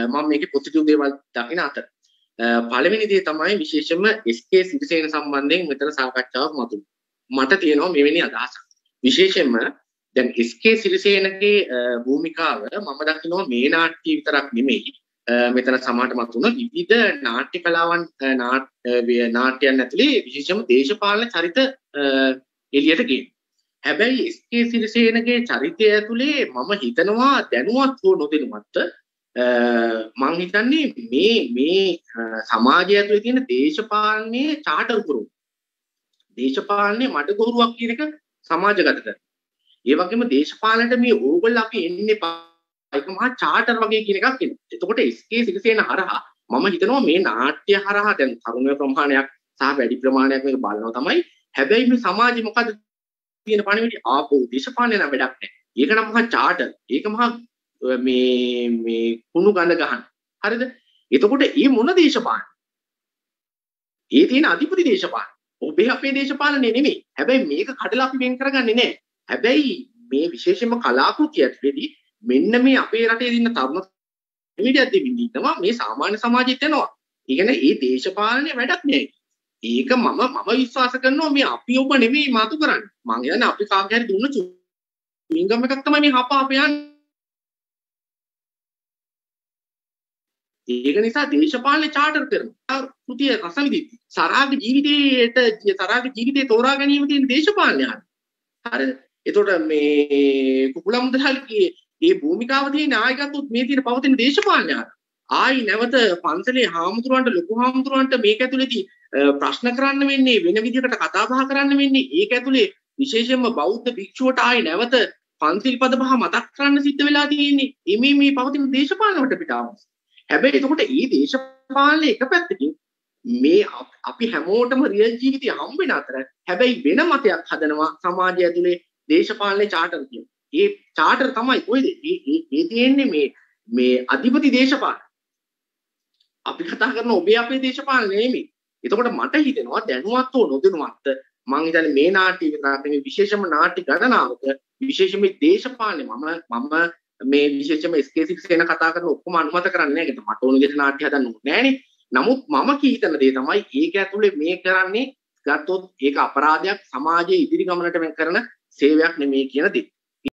මම මේකේ පොසිටිව් දේවල් දකින අතර පළවෙනි දේ තමයි විශේෂයෙන්ම SK සිරිසේන සම්බන්ධයෙන් මෙතන සාකච්ඡාවක් මතුවේ. මට තියෙනවා මෙවැනි අදහසක්. විශේෂයෙන්ම දැන් SK සිරිසේනගේ භූමිකාව මම දකිනවා මේ නාට්‍ය විතරක් නෙමෙයි. මෙතන සමහරට මතුන විවිධ නාට්‍ය කලාවන් නාට්‍යයන් ඇතුලේ විශේෂයෙන්ම දේශපාලන චරිත එළියට ගේනවා. හැබැයි SK සිරිසේනගේ චරිතය ඇතුලේ මම හිතනවා දැනුවත් හෝ නොදැනුවත් මම හිතන්නේ මේ සමාජය ඇතුලේ තියෙන දේශපාලනයේ චාටර් පුරුම දේශපාලනයේ මඩගොරුවක් කියන එක සමාජගත කරනවා. ඒ වගේම දේශපාලනට මේ ඕගොල්ලෝ අපි එන්නේ ඒක මහා චාටර් වගේ කියන එකක් එනවා. එතකොට SK සිරිසේන හරහා මම හිතනවා මේ නාට්‍ය හරහා දැන් තරුණ ප්‍රමාණයක් සහ වැඩි ප්‍රමාණයක් මේක බලනවා තමයි. හැබැයි මේ සමාජෙ මොකද තියෙන පණිවිඩය ආපෝ දේශපාලනය නම් වැඩක් නැහැ. ඒක නම් මහා චාටර්. ඒක මහා මේ කුණු ගඳ ගහන. හරිද? එතකොට මේ මොන දේශපාලන? ඒ තියෙන අධිපති දේශපාලන. ඔබේ අපේ දේශපාලනේ නෙමෙයි. හැබැයි මේක කඩලා අපි වෙන් කරගන්නේ නැහැ. හැබැයි මේ විශේෂයෙන්ම කලාකෘතියටදී මෙන්න මේ අපේ රටේ ඉන්න තරුණ මීඩියා දෙමින් ඉන්නවා මේ සාමාන්‍ය සමාජෙත් යනවා. ඒ කියන්නේ මේ දේශපාලනේ වැඩක් නෑ. ඒක මම විශ්වාස කරනවා මේ අපි ඔබ නෙමෙයි මාතු කරන්නේ. මං කියන්නේ අපි කාගේ හරි දුන්න චුවින්ගම් එකක් තමයි මේ හප යන්නේ. ඒක නිසා දේශපාලනේ චාටර් කරනවා. කෘතිය රසවිදිති. සරාගේ ජීවිතේ තෝරා ගැනීම තියෙන දේශපාලනය. හරිද? එතකොට මේ කුකුලා මුදලාලිගේ මේ භූමිකාව තියෙන ආයගත්තොත් මේ තියෙන පවතින දේශපාලනය. ආයි නැවත පන්සලේ හාමුදුරුවන්ට ලොකු හාමුදුරුවන්ට මේක ඇතුලේදී ප්‍රශ්න කරන්න වෙන්නේ වෙන විදිහකට කතා බහ කරන්න වෙන්නේ. ඒක ඇතුලේ විශේෂයෙන්ම බෞද්ධ භික්ෂුවට ආයි නැවත පන්සිල් පද පහ මතක් කරන්න සිද්ධ වෙලා තියෙන්නේ. මේ පවතින දේශපාලන වටපිටාව. හැබැයි එතකොට මේ දේශපාලනේ එක පැත්තකින් මේ අපි හැමෝටම රියල් ජීවිතය හම්බ වෙන අතර හැබැයි වෙන මතයක් හදනවා සමාජය ඇතුලේ දේශපාලනේ චාටර් කියන. ඒ චාටර් තමයි කොයිද? ඒ තියෙන්නේ මේ අධිපති දේශපාලන. අපි කතා කරන ඔබේ අපේ දේශපාලන නෙමෙයි. එතකොට මට හිතෙනවා දැනුවත් හෝ නොදැනුවත් මම හිතන්නේ මේ නාට්‍ය විතරක් නෙමෙයි විශේෂම නාට්‍ය ගණනාවක විශේෂම දේශපාලනේ මම මේ විශේෂම SK සිරිසේන කතා කරන ඔක්කොම අනුමත කරන්නේ නැහැ. ඒක මට ඕන විදිහට නාට්‍ය හදන්න ඕනේ නෑනේ. නමුත් මම කීතන දේ තමයි ඒක ඇතුලේ මේ කරන්නේ ගත්තොත් ඒක අපරාධයක් සමාජයේ ඉදිරි ගමනට කරන සේවයක් නෙමෙයි කියන දේ.